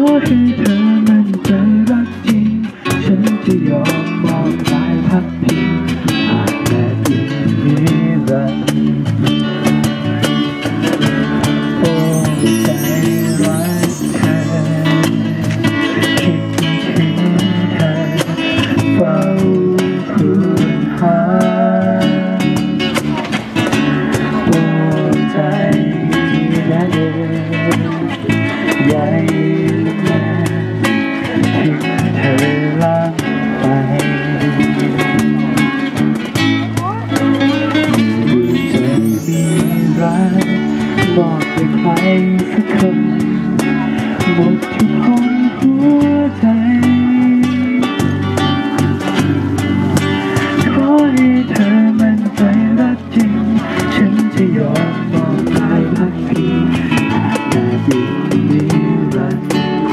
ให้เธอมั่นใจรักจริงฉันจะยอมมอบกายพักพิงอาจแม้ยิ่งนิรันดร์โอ้ใจรักเธอคิดถึงเธอเฝ้าคูณหาโอ้ใจและเดินใหญ่แม่ทิ้งเธอลากไปดูจะมีรักบอกให้ใครสักคนหมดทุกห้องหัวใจขอให้เธอมั่นใจรักจริงฉันจะยอมมอบกายพักพิงแต่ยิ่งนิรันดร์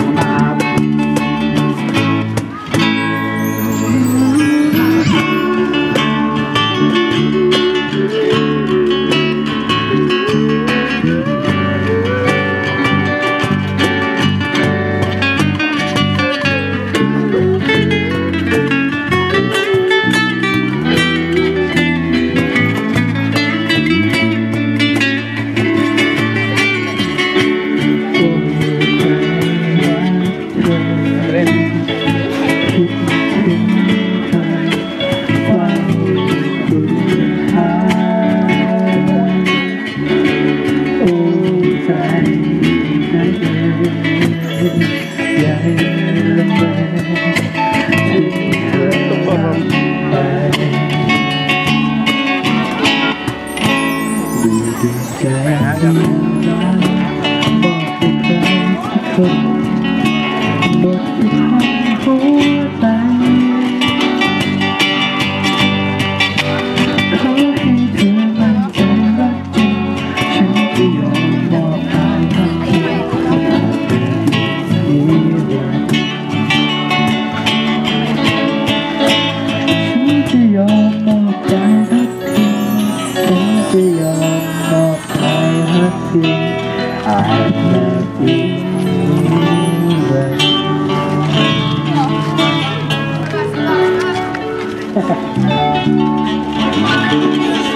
อย่าให้ละเมอทิ้งเธอไปดูดวงใจที่รักบอกให้ใครสักคนหมดทุกห้องหัวใจขอให้เธอมั่นใจรักจริงฉันจะยอมมอบกายพักพิงจะยอมมอบกายรักพิงฉันจะยอมมอบกายรักพิงอาจแม้ยิ่งนิรันดร์